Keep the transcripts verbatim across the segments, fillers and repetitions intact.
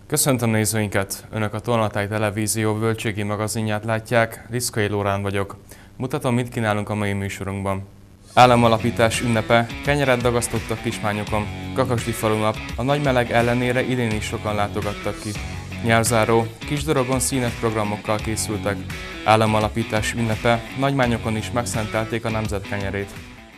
Köszöntöm nézőinket! Önök a Tolnatáj Televízió völgységi magazinját látják, Liszkai Lórán vagyok. Mutatom, mit kínálunk a mai műsorunkban. Államalapítás ünnepe, kenyeret dagasztottak Kismányokon, Kakasdi falunap, a nagy meleg ellenére idén is sokan látogattak ki. Nyárzáró, Kisdorogon színes programokkal készültek. Államalapítás ünnepe, Nagymányokon is megszentelték a nemzet kenyerét.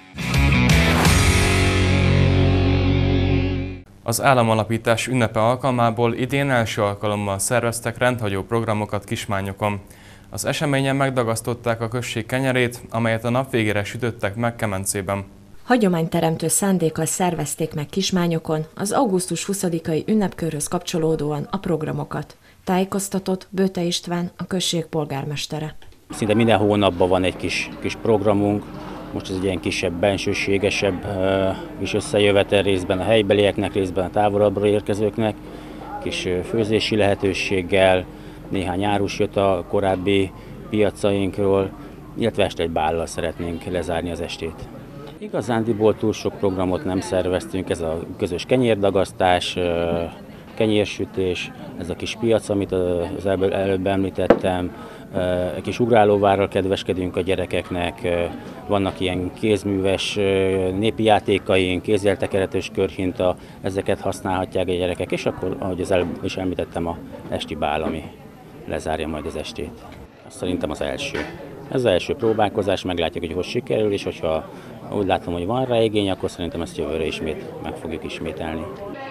Az államalapítás ünnepe alkalmából idén első alkalommal szerveztek rendhagyó programokat Kismányokon. Az eseményen megdagasztották a község kenyerét, amelyet a nap végére sütöttek meg kemencében. Hagyományteremtő szándékkal szervezték meg Kismányokon az augusztus huszadikai ünnepkörhöz kapcsolódóan a programokat. Tájékoztatott Böte István, a község polgármestere. Szinte minden hónapban van egy kis, kis programunk. Most ez egy ilyen kisebb, bensőségesebb kis összejövetel, részben a helybelieknek, részben a távolabbról érkezőknek, kis főzési lehetőséggel, néhány árus jött a korábbi piacainkról, illetve este egy bállal szeretnénk lezárni az estét. Igazándiból túl sok programot nem szerveztünk, ez a közös kenyérdagasztás, kenyérsütés, ez a kis piac, amit az előbb említettem, egy kis ugrálóvárral kedveskedünk a gyerekeknek, vannak ilyen kézműves népi játékaink, kézjeltekeretes körhinta, ezeket használhatják a gyerekek, és akkor, ahogy az előbb is említettem, a esti bál, ami lezárja majd az estét. Azt szerintem az első. Ez az első próbálkozás, meglátjuk, hogy hogy sikerül, és hogyha úgy látom, hogy van rá igény, akkor szerintem ezt jövőre ismét meg fogjuk ismételni.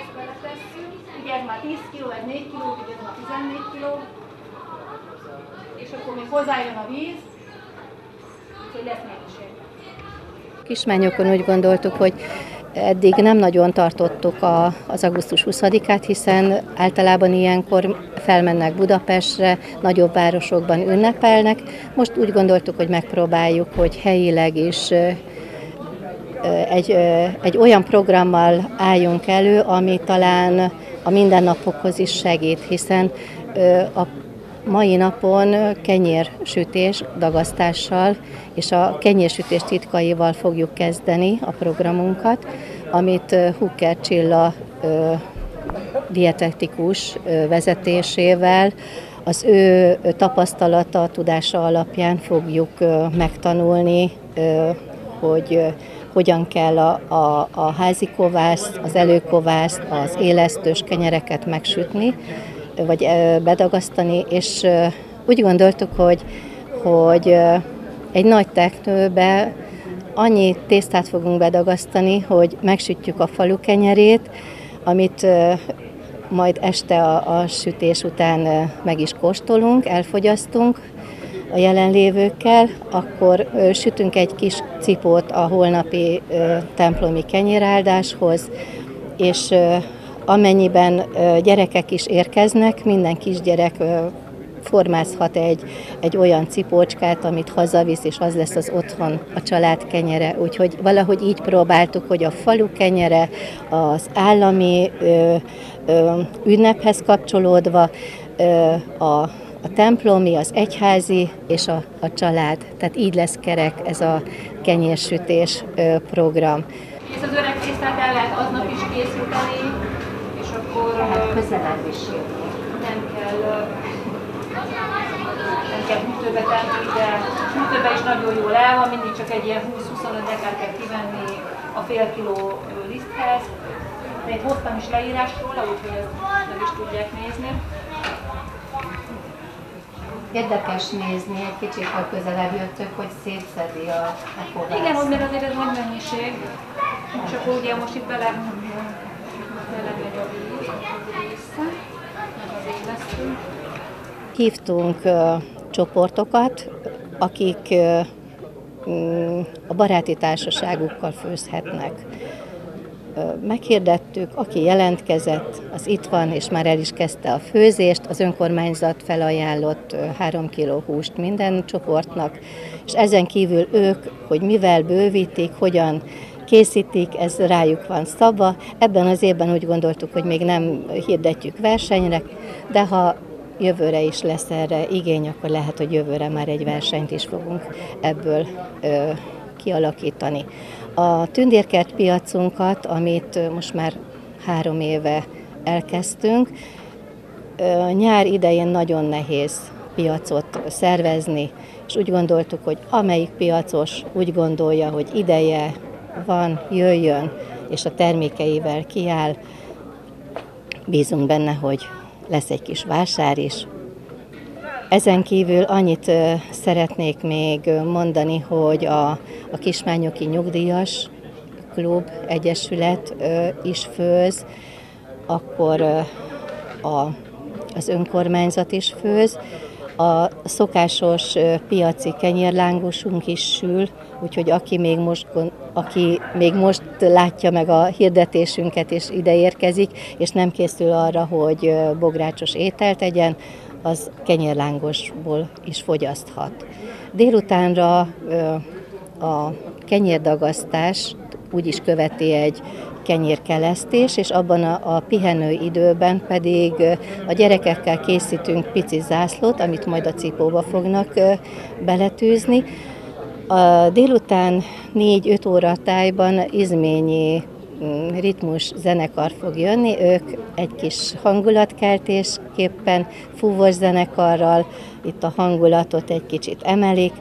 Ugye ez már tíz kiló, ez négy kiló, ugye ez már tizennégy kiló, és akkor még hozzájön a víz, úgyhogy lesz mennyiség. Kismányokon úgy gondoltuk, hogy eddig nem nagyon tartottuk a, az augusztus huszadikát, hiszen általában ilyenkor felmennek Budapestre, nagyobb városokban ünnepelnek. Most úgy gondoltuk, hogy megpróbáljuk, hogy helyileg is egy, egy olyan programmal álljunk elő, ami talán a mindennapokhoz is segít, hiszen a mai napon kenyérsütés dagasztással és a kenyérsütés titkaival fogjuk kezdeni a programunkat, amit Hukker Csilla dietetikus vezetésével, az ő tapasztalata, tudása alapján fogjuk megtanulni, hogy hogyan kell a, a, a házi kovászt, az előkovászt, az élesztős kenyereket megsütni, vagy bedagasztani, és úgy gondoltuk, hogy, hogy egy nagy teknőbe annyi tésztát fogunk bedagasztani, hogy megsütjük a falu kenyerét, amit majd este a, a sütés után meg is kóstolunk, elfogyasztunk a jelenlévőkkel, akkor sütünk egy kis cipót a holnapi templomi kenyéráldáshoz, és amennyiben gyerekek is érkeznek, minden kisgyerek formázhat egy, egy olyan cipócskát, amit hazavisz, és az lesz az otthon a család kenyere. Úgyhogy valahogy így próbáltuk, hogy a falu kenyere az állami ö, ö, ünnephez kapcsolódva, ö, a, a templomi, az egyházi és a, a család. Tehát így lesz kerek ez a kenyérsütés ö, program. És az öreg tésztát el lehet aznap is készíteni, és akkor Hát közelebb is nem kell, nem kell hűtőbe tenni, de hűtőbe is nagyon jól el van, mindig csak egy ilyen húsz-huszonöt dekát kell kivenni a fél kiló liszthez. De itt hoztam is leírás róla, úgyhogy ezt meg is tudják nézni. Érdekes nézni, egy kicsit, ha közelebb jöttök, hogy szétszedi a, a kovász. Igen, hogy mert azért ez nagy mennyiség, és akkor ugye most itt bele, belemegy a víz, vissza, az élesztő. Hívtunk uh, csoportokat, akik uh, um, a baráti társaságukkal főzhetnek. Uh, meghirdettük, aki jelentkezett, az itt van, és már el is kezdte a főzést. Az önkormányzat felajánlott uh, három kiló húst minden csoportnak, és ezen kívül ők, hogy mivel bővítik, hogyan készítik, ez rájuk van szabva. Ebben az évben úgy gondoltuk, hogy még nem hirdetjük versenyre, de ha jövőre is lesz erre igény, akkor lehet, hogy jövőre már egy versenyt is fogunk ebből ö, kialakítani. A tündérkert piacunkat, amit most már három éve elkezdtünk, nyár idején nagyon nehéz piacot szervezni, és úgy gondoltuk, hogy amelyik piacos úgy gondolja, hogy ideje van, jöjjön, és a termékeivel kiáll, bízunk benne, hogy lesz egy kis vásár is. Ezen kívül annyit szeretnék még mondani, hogy a, a Kismányoki Nyugdíjas Klub Egyesület is főz, akkor a, az önkormányzat is főz, a szokásos piaci kenyérlángosunk is sül, úgyhogy aki még most, aki még most látja meg a hirdetésünket és ide érkezik, és nem készül arra, hogy bográcsos ételt tegyen, az kenyérlángosból is fogyaszthat. Délutánra a kenyérdagasztás úgy is követi egy kenyérkelesztés, és abban a, a pihenő időben pedig a gyerekekkel készítünk pici zászlót, amit majd a cipóba fognak beletűzni. A délután négy-öt óra tájban izményi ritmus zenekar fog jönni, ők egy kis hangulatkeltésképpen fúvós zenekarral itt a hangulatot egy kicsit emelik,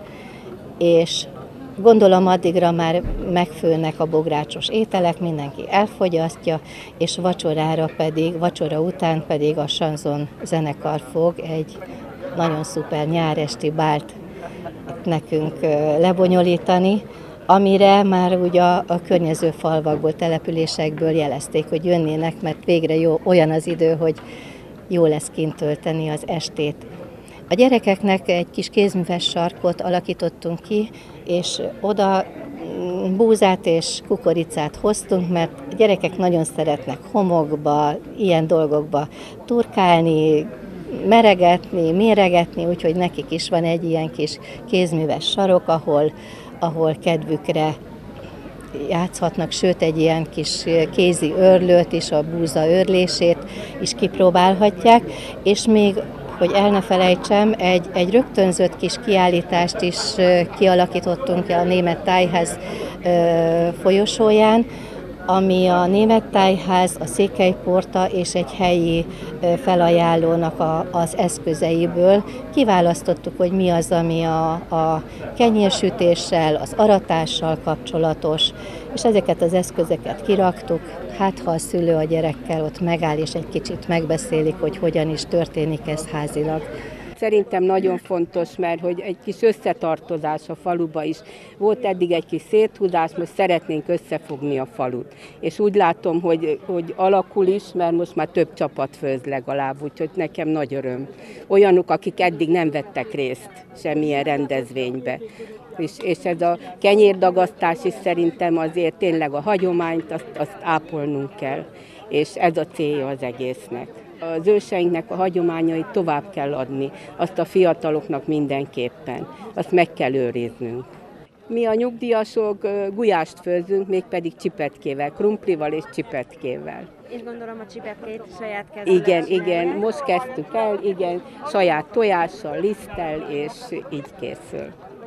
és gondolom addigra már megfőnek a bográcsos ételek, mindenki elfogyasztja, és vacsorára pedig, vacsora után pedig a Sanzon zenekar fog egy nagyon szuper nyáresti bált nekünk lebonyolítani, amire már ugye a, a környező falvakból, településekből jelezték, hogy jönnének, mert végre jó, olyan az idő, hogy jó lesz kint tölteni az estét. A gyerekeknek egy kis kézműves sarkot alakítottunk ki, és oda búzát és kukoricát hoztunk, mert a gyerekek nagyon szeretnek homokba, ilyen dolgokba turkálni, meregetni, méregetni, úgyhogy nekik is van egy ilyen kis kézműves sarok, ahol, ahol kedvükre játszhatnak, sőt egy ilyen kis kézi őrlőt is, a búza őrlését is kipróbálhatják, és még hogy el ne felejtsem, egy, egy rögtönzött kis kiállítást is kialakítottunk a Német Tájház folyosóján, ami a Német Tájház, a Székelyporta és egy helyi felajánlónak a, az eszközeiből kiválasztottuk, hogy mi az, ami a, a kenyérsütéssel, az aratással kapcsolatos, és ezeket az eszközeket kiraktuk. Hát, ha a szülő a gyerekkel ott megáll, és egy kicsit megbeszélik, hogy hogyan is történik ez házilag. Szerintem nagyon fontos, mert hogy egy kis összetartozás a faluba is. Volt eddig egy kis széthúzás, most szeretnénk összefogni a falut. És úgy látom, hogy, hogy alakul is, mert most már több csapat főz legalább, úgyhogy nekem nagy öröm. Olyanok, akik eddig nem vettek részt semmilyen rendezvénybe. És, és ez a kenyérdagasztás is szerintem azért tényleg a hagyományt, azt, azt ápolnunk kell. És ez a célja az egésznek. Az őseinknek a hagyományait tovább kell adni, azt a fiataloknak mindenképpen, azt meg kell őriznünk. Mi a nyugdíjasok gulyást főzünk, mégpedig csipetkével, krumplival és csipetkével. És gondolom a csipetkét saját kezzel. Igen, igen, most kezdtük el, igen, saját tojással, liszttel, és így készül.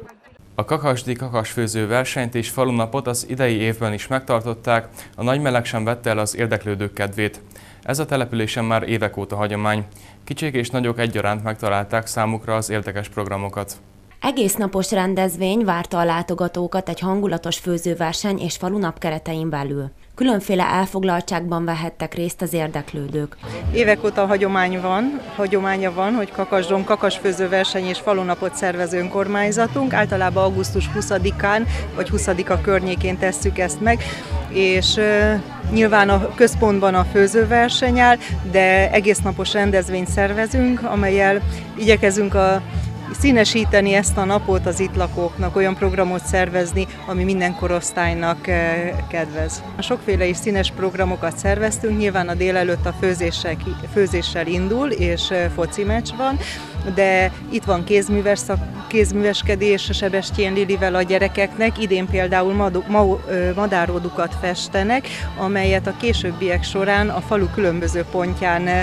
A kakasdi kakasfőző versenyt és falunapot az idei évben is megtartották, a nagy meleg sem vette el az érdeklődők kedvét. Ez a településen már évek óta hagyomány. Kicsik és nagyok egyaránt megtalálták számukra az érdekes programokat. Egész napos rendezvény várta a látogatókat egy hangulatos főzőverseny és falunap keretein belül. Különféle elfoglaltságban vehettek részt az érdeklődők. Évek óta hagyomány van, hagyománya van, hogy Kakasdon kakasfőzőverseny és falunapot szervező önkormányzatunk. Általában augusztus huszadikán vagy huszadika környékén tesszük ezt meg, és uh, nyilván a központban a főzőverseny áll, de egésznapos rendezvényt szervezünk, amellyel igyekezünk a színesíteni ezt a napot az itt lakóknak, olyan programot szervezni, ami minden korosztálynak kedvez. Sokféle és színes programokat szerveztünk, nyilván a délelőtt a főzéssel indul, és foci meccs van, de itt van kézműves szak, kézműveskedés Sebestyén Lilivel a gyerekeknek, idén például madu, ma, madáródukat festenek, amelyet a későbbiek során a falu különböző pontján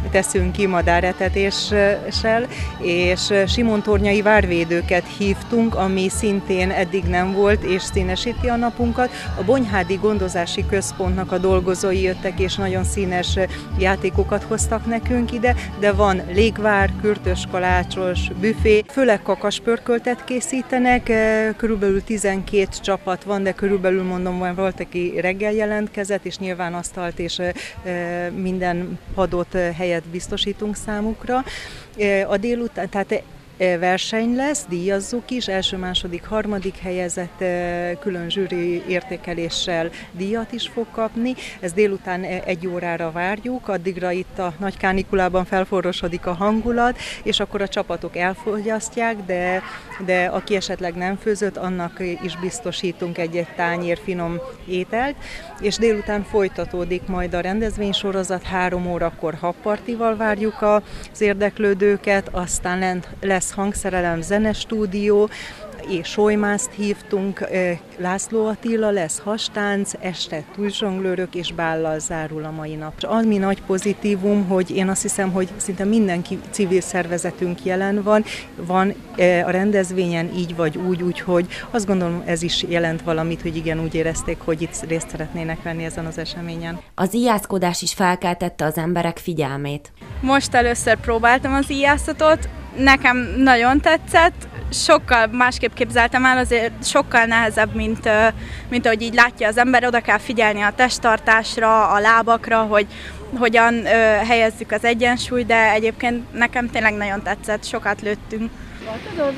teszünk ki madáretetéssel, és simontornyai várvédőket hívtunk, ami szintén eddig nem volt, és színesíti a napunkat. A Bonyhádi Gondozási Központnak a dolgozói jöttek, és nagyon színes játékokat hoztak nekünk ide, de van légvár, kürtös kalácsos, büfé, főleg kakaspörköltet készítenek, körülbelül tizenkét csapat van, de körülbelül mondom, van volt, aki reggel jelentkezett, és nyilván asztalt és minden padot helyet biztosítunk számukra. A délután, tehát verseny lesz, díjazzuk is, első, második, harmadik helyezett külön zsűri értékeléssel díjat is fog kapni. Ez délután egy órára várjuk, addigra itt a nagy kánikulában felforrosodik a hangulat, és akkor a csapatok elfogyasztják, de, de aki esetleg nem főzött, annak is biztosítunk egy-egy tányér finom ételt, és délután folytatódik majd a rendezvénysorozat, három órakor habpartival várjuk az érdeklődőket, aztán lesz hangszerelem, zenestúdió, és solymászt hívtunk, László Attila lesz hastánc, este túlzsonglőrök és bállal zárul a mai nap. Ami nagy pozitívum, hogy én azt hiszem, hogy szinte minden civil szervezetünk jelen van, van a rendezvényen így vagy úgy, úgyhogy azt gondolom, ez is jelent valamit, hogy igen, úgy érezték, hogy itt részt szeretnének venni ezen az eseményen. Az íjászkodás is felkeltette az emberek figyelmét. Most először próbáltam az íjászatot, nekem nagyon tetszett, sokkal másképp képzeltem el, azért sokkal nehezebb, mint, mint ahogy így látja az ember, oda kell figyelni a testtartásra, a lábakra, hogy hogyan ö, helyezzük az egyensúlyt, de egyébként nekem tényleg nagyon tetszett, sokat lőttünk. Tudod?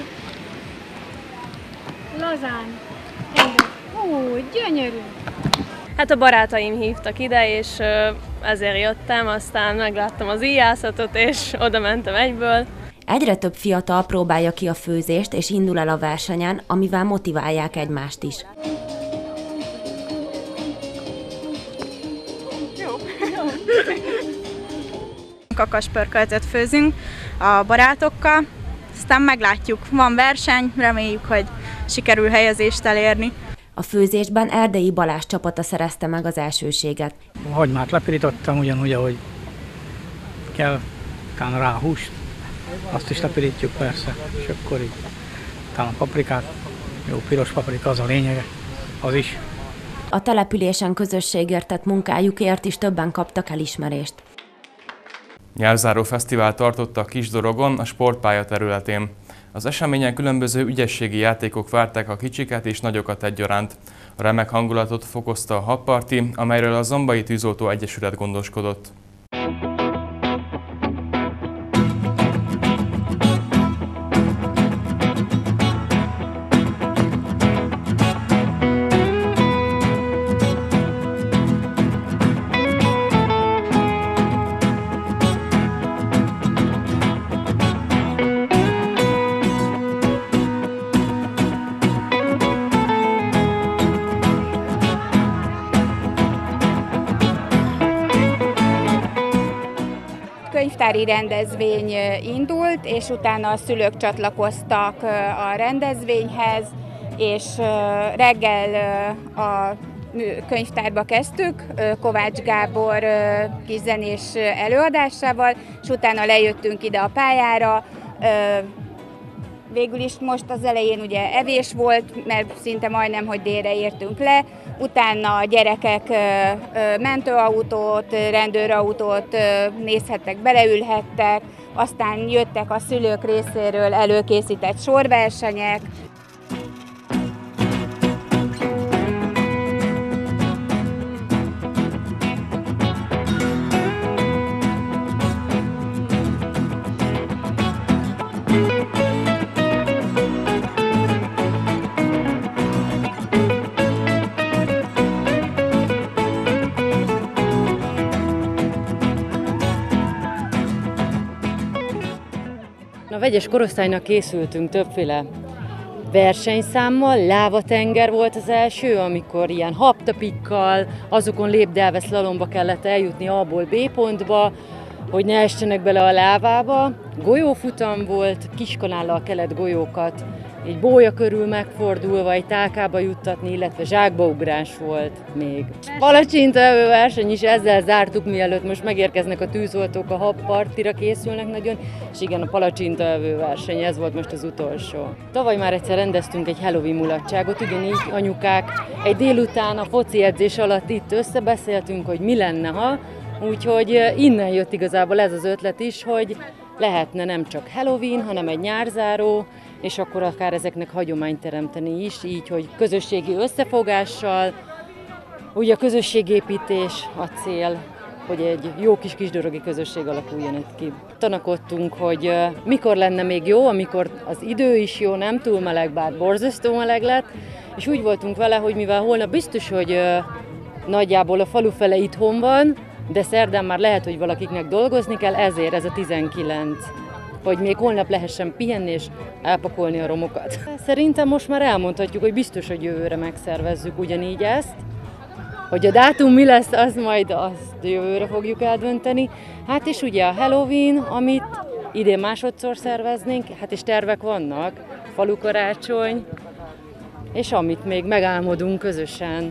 Lazán. Hú, gyönyörű. Hát a barátaim hívtak ide, és ezért jöttem, aztán megláttam az íjászatot, és oda mentem egyből. Egyre több fiatal próbálja ki a főzést, és indul el a versenyen, amivel motiválják egymást is. Kakaspörköltet főzünk a barátokkal, aztán meglátjuk. Van verseny, reméljük, hogy sikerül helyezést elérni. A főzésben Erdei Balázs csapata szerezte meg az elsőséget. A hagymát lepirítottam ugyanúgy, ahogy kell, utána rá a húst, azt is lepirítjuk persze, és akkor így utána a paprikát, jó piros paprika, az a lényege, az is. A településen közösségért tett munkájukért is többen kaptak elismerést. Nyárzáró fesztivál tartottak Kisdorogon, a sportpálya területén. Az eseményen különböző ügyességi játékok várták a kicsiket és nagyokat egyaránt. A remek hangulatot fokozta a habparti, amelyről a Zombai Tűzoltó Egyesület gondoskodott. Könyvtári rendezvény indult, és utána a szülők csatlakoztak a rendezvényhez, és reggel a könyvtárba kezdtük, Kovács Gábor kiszenés előadásával, és utána lejöttünk ide a pályára. Végül is most az elején ugye evés volt, mert szinte majdnem, hogy délre értünk le. Utána a gyerekek mentőautót, rendőrautót nézhettek, beleülhettek, aztán jöttek a szülők részéről előkészített sorversenyek. A vegyes korosztálynak készültünk többféle versenyszámmal, Lávatenger volt az első, amikor ilyen habtapikkal, azokon lépdelve szlalomba kellett eljutni A-ból B pontba, hogy ne essenek bele a lávába. Golyófutam volt, kiskanállal kellett golyókat egy bólya körül megfordulva, egy tálkába juttatni, illetve zsákbaugrás volt még. Palacsintaevő verseny is, ezzel zártuk, mielőtt most megérkeznek a tűzoltók, a habpartira készülnek nagyon, és igen, a palacsintaevő verseny, ez volt most az utolsó. Tavaly már egyszer rendeztünk egy Halloween mulatságot, ugyanígy anyukák egy délután a foci edzés alatt itt összebeszéltünk, hogy mi lenne, ha, úgyhogy innen jött igazából ez az ötlet is, hogy lehetne nem csak Halloween, hanem egy nyárzáró, és akkor akár ezeknek hagyományt teremteni is, így, hogy közösségi összefogással, ugye a közösségépítés a cél, hogy egy jó kis kisdorogi közösség alakuljon itt ki. Tanakodtunk, hogy mikor lenne még jó, amikor az idő is jó, nem túl meleg, bár borzasztó meleg lett, és úgy voltunk vele, hogy mivel holnap biztos, hogy nagyjából a falu fele itthon van, de szerdán már lehet, hogy valakiknek dolgozni kell, ezért ez a tizenkilenc, hogy még holnap lehessen pihenni és elpakolni a romokat. Szerintem most már elmondhatjuk, hogy biztos, hogy jövőre megszervezzük ugyanígy ezt. Hogy a dátum mi lesz, az majd azt jövőre fogjuk eldönteni. Hát és ugye a Halloween, amit idén másodszor szerveznénk, hát és tervek vannak, falukarácsony, és amit még megálmodunk közösen.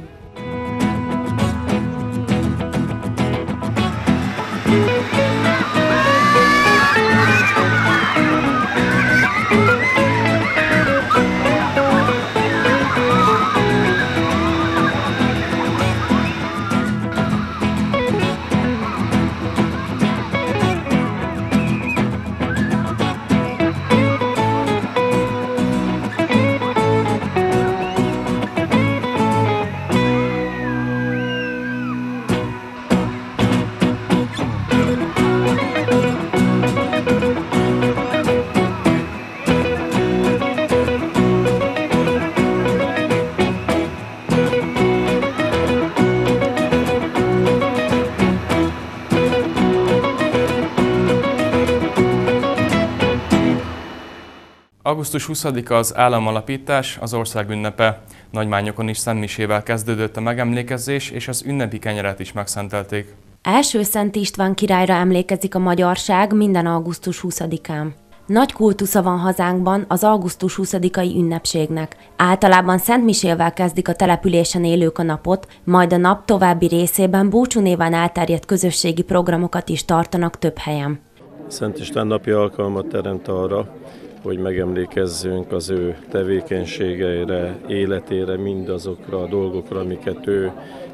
augusztus huszadika az államalapítás, az ország ünnepe. Nagymányokon is szentmisével kezdődött a megemlékezés, és az ünnepi kenyeret is megszentelték. Első Szent István királyra emlékezik a magyarság minden augusztus huszadikán. Nagy kultusza van hazánkban az augusztus huszadikai ünnepségnek. Általában szentmisével kezdik a településen élők a napot, majd a nap további részében búcsú néven elterjedt közösségi programokat is tartanak több helyen. Szent István napja alkalmat teremt arra, hogy megemlékezzünk az ő tevékenységeire, életére, mindazokra a dolgokra, amiket ő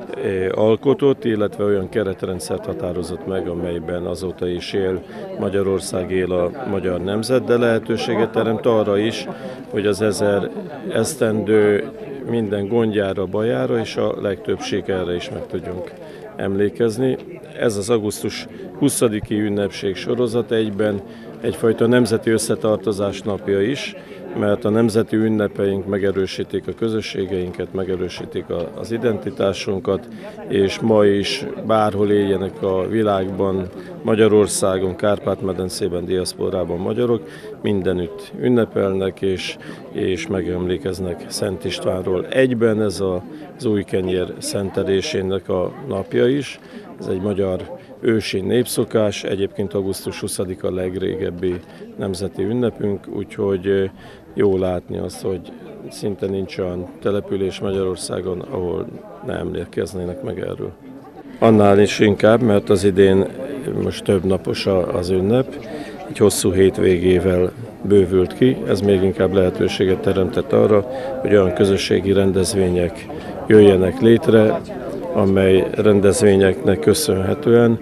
alkotott, illetve olyan keretrendszert határozott meg, amelyben azóta is él Magyarország, él a magyar nemzet, de lehetőséget teremt arra is, hogy az ezer esztendő minden gondjára, bajára és a legtöbb sikerre is meg tudjunk emlékezni. Ez az augusztus huszadiki ünnepség sorozat egyben egyfajta nemzeti összetartozás napja is, mert a nemzeti ünnepeink megerősítik a közösségeinket, megerősítik az identitásunkat, és ma is bárhol éljenek a világban, Magyarországon, Kárpát-medencében, diaszporában magyarok, mindenütt ünnepelnek és, és megemlékeznek Szent Istvánról. Egyben ez az új kenyér szentelésének a napja is, ez egy magyar ősi népszokás, egyébként augusztus huszadika a legrégebbi nemzeti ünnepünk, úgyhogy jó látni azt, hogy szinte nincs olyan település Magyarországon, ahol ne emlékeznének meg erről. Annál is inkább, mert az idén most több napos az ünnep, egy hosszú hétvégével bővült ki, ez még inkább lehetőséget teremtett arra, hogy olyan közösségi rendezvények jöjjenek létre, amely rendezvényeknek köszönhetően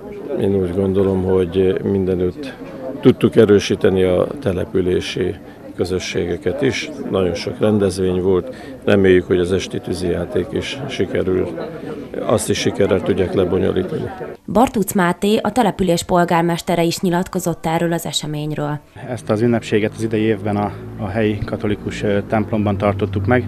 én úgy gondolom, hogy mindenütt tudtuk erősíteni a települési közösségeket is. Nagyon sok rendezvény volt, reméljük, hogy az esti tűzijáték is sikerül, azt is sikerrel tudják lebonyolítani. Bartuc Máté, a település polgármestere is nyilatkozott erről az eseményről. Ezt az ünnepséget az idei évben a, a helyi katolikus templomban tartottuk meg.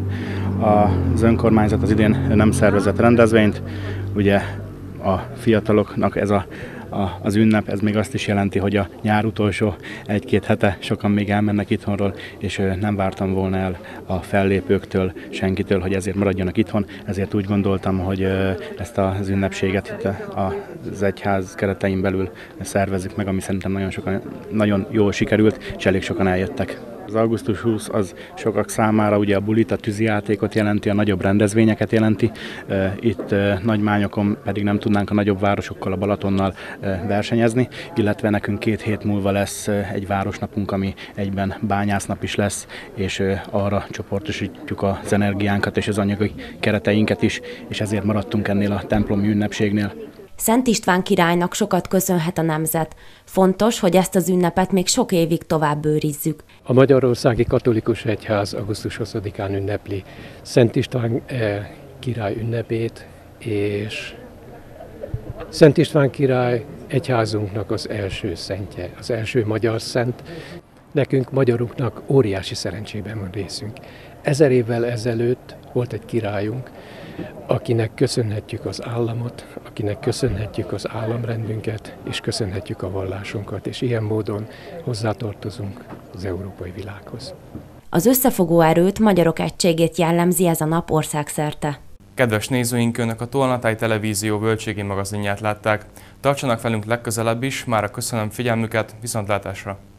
Az önkormányzat az idén nem szervezett rendezvényt, ugye a fiataloknak ez a A, az ünnep, ez még azt is jelenti, hogy a nyár utolsó egy-két hete sokan még elmennek itthonról, és nem vártam volna el a fellépőktől, senkitől, hogy ezért maradjanak itthon, ezért úgy gondoltam, hogy ezt az ünnepséget itt az egyház keretein belül szervezzük meg, ami szerintem nagyon, sokan, nagyon jól sikerült, és elég sokan eljöttek. Az augusztus huszadika az sokak számára ugye a bulit, a tűzijátékot jelenti, a nagyobb rendezvényeket jelenti. Itt Nagymányokon pedig nem tudnánk a nagyobb városokkal, a Balatonnal versenyezni, illetve nekünk két hét múlva lesz egy városnapunk, ami egyben bányásznap is lesz, és arra csoportosítjuk az energiánkat és az anyagi kereteinket is, és ezért maradtunk ennél a templomi ünnepségnél. Szent István királynak sokat köszönhet a nemzet. Fontos, hogy ezt az ünnepet még sok évig tovább őrizzük. A Magyarországi Katolikus Egyház augusztus huszadikán ünnepli Szent István király ünnepét, és Szent István király egyházunknak az első szentje, az első magyar szent. Nekünk, magyaroknak óriási szerencsében van részünk. Ezer évvel ezelőtt volt egy királyunk, akinek köszönhetjük az államot, akinek köszönhetjük az államrendünket, és köszönhetjük a vallásunkat, és ilyen módon hozzátartozunk az európai világhoz. Az összefogó erőt, magyarok egységét jellemzi ez a nap országszerte. Kedves nézőink, Önök a Tolnatáj Televízió bölcségi magazinját látták. Tartsanak velünk legközelebb is, mára köszönöm figyelmüket, viszontlátásra!